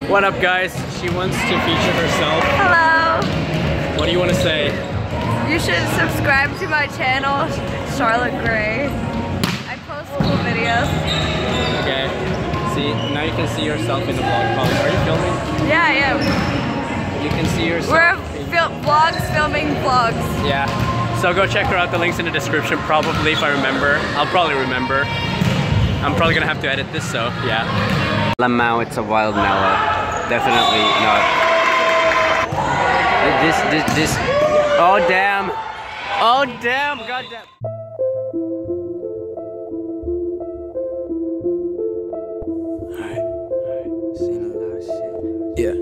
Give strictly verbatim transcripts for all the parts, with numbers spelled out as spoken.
What up, guys? She wants to feature herself. Hello. What do you want to say? You should subscribe to my channel, Charlotte Gray. I post cool videos. Okay. See, now you can see yourself in the vlog. Probably. Are you filming? Yeah, I am. You can see yourself. We're fil vlogs filming vlogs. Yeah. So go check her out. The link's in the description. Probably, if I remember. I'll probably remember. I'm probably gonna have to edit this, so yeah. Lamau, it's a wild mellow. Definitely not. This, this, this. Oh damn! Oh damn! Goddamn! Yeah.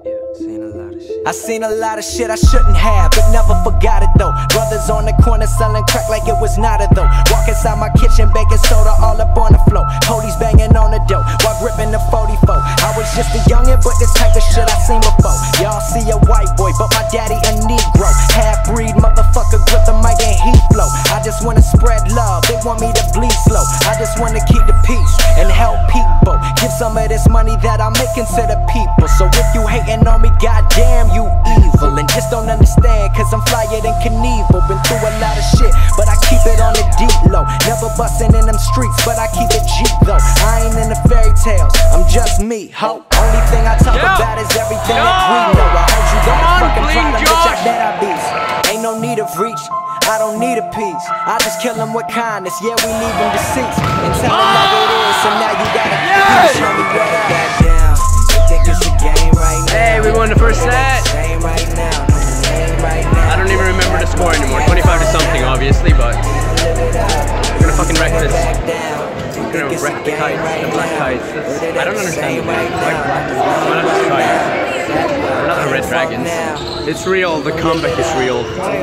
I seen a lot of shit I shouldn't have, but never forgot it though. Brothers on the corner selling crack like it was not a though. Walk inside my kitchen, baking soda all up on the floor. Police banging on the door while gripping the forty-four. I was just a youngin', but this type of shit I seen before. Y'all see a white boy, but my daddy a Negro. Half-breed motherfucker, grip the mic and heat flow. I just wanna spread love, they want me to bleed slow. I just wanna keep the peace and help people. Give some of this money that I'm making to the people. So if you hating on me, goddamn you evil. And just don't understand, cause I'm flyer than Knievel. Been through a lot of shit, but I keep it on the deep low. Never bustin' in them streets, but I keep it G though. I ain't in the fairy tales, I'm just me, ho. Only thing I talk yeah. about is everything Yo. that we know. I heard you got Come a on, fucking Bling problem, bitch, I Josh. bet I beast. Ain't no need of reach, I don't need a piece. I just kill them with kindness, yeah, we leave them deceased. And tell them how it is, so now you gotta Yes. show me where to back down. You think it's a game right now? Hey, we won the first set. Game right now, game right now. I don't even remember the score anymore. twenty-five to something, obviously, but we're gonna fucking wreck this. We're gonna wreck the kites, the black kites. That's, I don't understand the name. Why black? Why not just kites? We're not the red dragons. It's real. The comeback is real.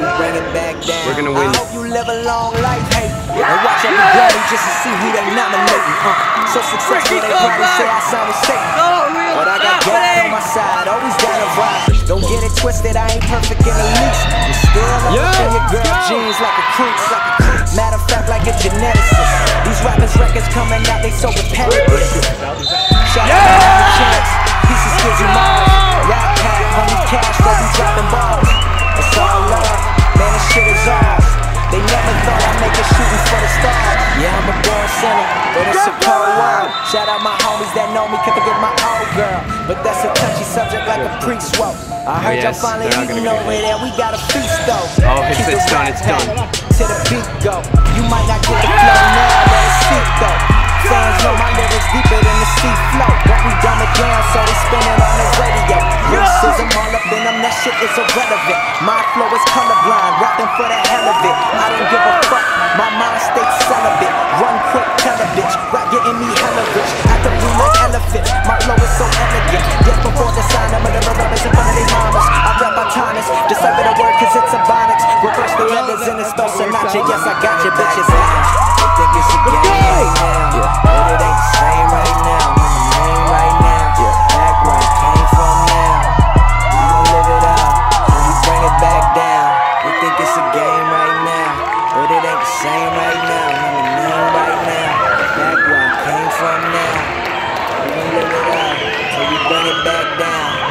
We're gonna win. I hope you live a long life, hey. And watch every daddy just to see who they nominating. Uh, so successful, they probably say I sound Satan. But I got God on my side, always down to ride. Don't get it twisted, I ain't perfect in the least. I'm still up in your girl jeans like a crease. Matter of fact, like a geneticist. These rappers records coming out, they so repetitive. Shout out to the chance, pieces kids you mine. Rap pack, honey cash, that we dropping balls. It's all love, man, this shit is ours. They never thought I'd make it shooting for the stars. Yeah, I'm a born sinner, but it's a cold world. Shout out my homies that know me, can't forget my old girl. But that's a touchy subject like a priest woke. I heard yes, y'all finally eating over there, we got a feast though. Oh, it's, it's done, it's done. To the beat go. You might not get the flow now, let it seep though. Fans know my lyrics deeper than the sea flow. But we dumb it down, so they spin it on the radio. Racism all up in them, that shit is irrelevant. My flow is colorblind, rapping for the hell of it. I don't give a fuck, my mind stays celibate. Run quick, tell a bitch, rap getting me hella rich. I can be like elephants, my flow is so elegant. Death before the sign, I'm gonna rubbers in front of their mamas. I rap autonomous, decipher the word cause it's ebonics. Reverse the letters in the spell Sinatra. Yes, I got your bitches out. They think it's a game right now, but it ain't the same right now. I'm the name right now, act where I came from now. We gon' live it out, when we bring it back down. They think it's a game right now, but it ain't the same right now. I'm the name right now, back where I came from now. We gon' live it out, till we bring it back down.